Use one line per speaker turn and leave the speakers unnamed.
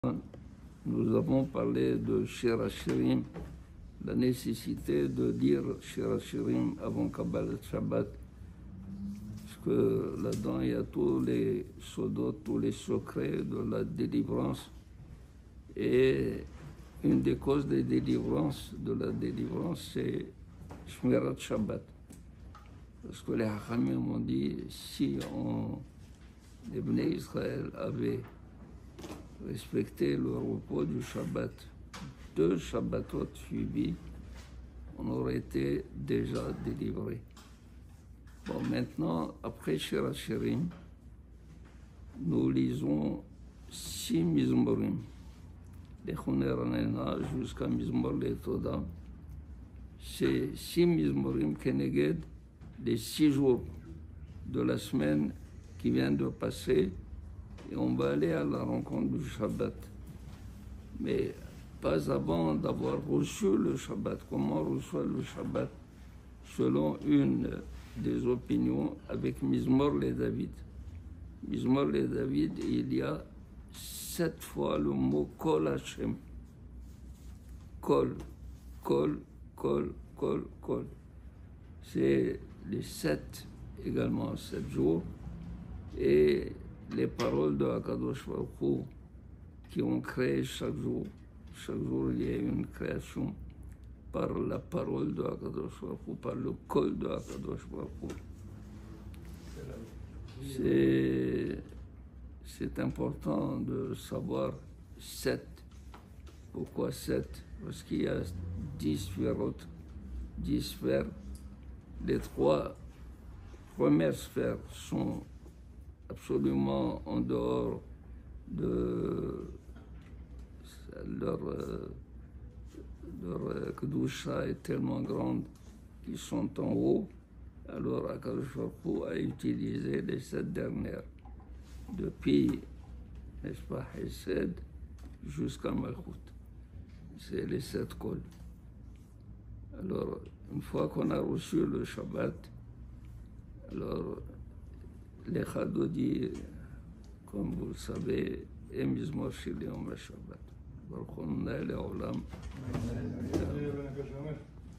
Nous avons parlé de Shir HaShirim, la nécessité de dire Shir HaShirim avant Kabbalat Shabbat, parce que là-dedans il y a tous les sodot, tous les secrets de la délivrance. Et une des causes de la délivrance, c'est Shmirat Shabbat. Parce que les Hachamim m'ont dit, si les Bnei Israël avaient respecté le repos du Shabbat, 2 Shabbatot suivis, on aurait été déjà délivré. Bon, maintenant, après Shir HaShirim, nous lisons 6 Mizmorim, les Choner Hanena jusqu'à Mizmor le Toda. C'est 6 Mizmorim Keneged, les 6 jours de la semaine qui vient de passer, et on va aller à la rencontre du Shabbat. Mais pas avant d'avoir reçu le Shabbat. Comment on reçoit le Shabbat? Selon une des opinions avec Mizmor le David. Mizmor le David, il y a 7 fois le mot Kol Hashem. Kol, Kol, Kol, Kol, Kol. C'est les 7 également, 7 jours. Et les paroles de Akadosh Baruch Hu qui ont créé chaque jour. Chaque jour, il y a une création par la parole de Akadosh Baruch Hu, par le Kol de Akadosh Baruch Hu. C'est important de savoir 7. Pourquoi 7? Parce qu'il y a 10 sphères, 10 sphères. Les 3 premières sphères sont absolument en dehors de leur Kedusha est tellement grande qu'ils sont en haut. Alors Akadosh Baruch Hu a utilisé les 7 dernières, depuis, n'est-ce pas, Hesed jusqu'à Malchut. C'est les 7 cols. Alors, une fois qu'on a reçu le Shabbat, alors les Chadodi, comme vous le savez, et Mizmor Shel Yom HaShabbat. Baruch Hu Menahel Haolam.